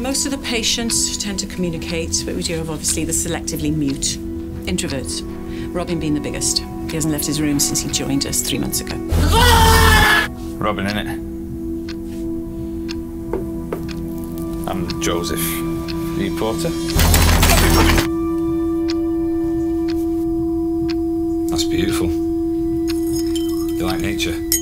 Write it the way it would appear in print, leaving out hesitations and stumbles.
Most of the patients tend to communicate, but we do have, obviously, the selectively mute introverts. Robin being the biggest. He hasn't left his room since he joined us 3 months ago. Robin, innit? I'm Joseph. Are you Porter? That's beautiful. You like nature?